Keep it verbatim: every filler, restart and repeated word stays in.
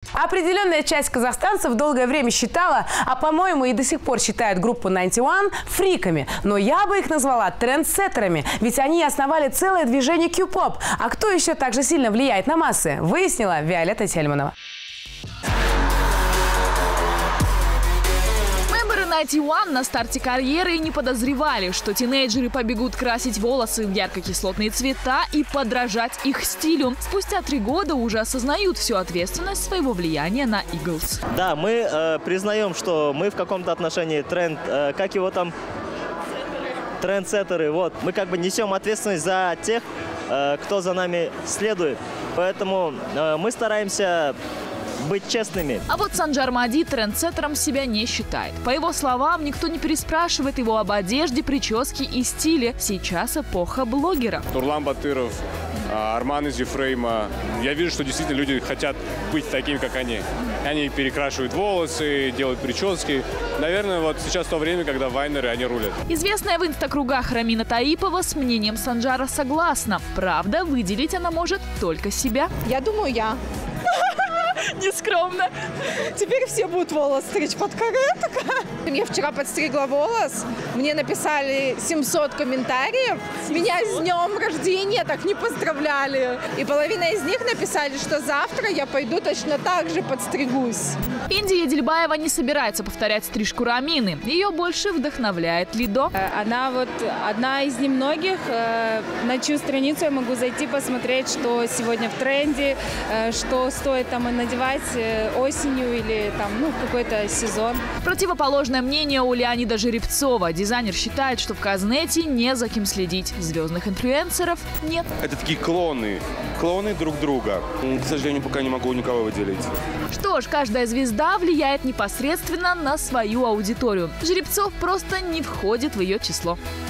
Определенная часть казахстанцев долгое время считала, а по-моему и до сих пор считает группу Ninety One фриками. Но я бы их назвала трендсеттерами, ведь они основали целое движение кью-поп. А кто еще так же сильно влияет на массы, выяснила Виолетта Тельманова. Ninety One на старте карьеры и не подозревали, что тинейджеры побегут красить волосы в ярко-кислотные цвета и подражать их стилю. Спустя три года уже осознают всю ответственность своего влияния на Eagles. Да, мы э, признаем, что мы в каком-то отношении тренд, э, как его там, трендсеттеры. Вот. Мы как бы несем ответственность за тех, э, кто за нами следует. Поэтому э, мы стараемся быть честными. А вот Санджар Мади трендсеттером себя не считает. По его словам, никто не переспрашивает его об одежде, прическе и стиле. Сейчас эпоха блогеров. Нурлан Батыров, Арман из Ефрейма. Я вижу, что действительно люди хотят быть такими, как они. Они перекрашивают волосы, делают прически. Наверное, вот сейчас то время, когда вайнеры, они рулят. Известная в инстакругах Рамина Таипова с мнением Санджара согласна. Правда, выделить она может только себя. Я думаю, я. Нескромно. Теперь все будут волос стричь под кареток. Я вчера подстригла волос. Мне написали семьсот комментариев. Меня с днем рождения так не поздравляли. И половина из них написали, что завтра я пойду точно так же подстригусь. Инди Едельбаева не собирается повторять стрижку Рамины. Ее больше вдохновляет Лидо. Она вот одна из немногих, на чью страницу я могу зайти посмотреть, что сегодня в тренде, что стоит там и надевать осенью или там, ну, какой-то сезон. Противоположное мнение у Леонида Жеребцова. Дизайнер считает, что в Казнете не за кем следить. Звездных инфлюенсеров нет. Это такие клоны. Клоны друг друга. К сожалению, пока не могу никого выделить. Что ж, каждая звезда влияет непосредственно на свою аудиторию. Жеребцов просто не входит в ее число.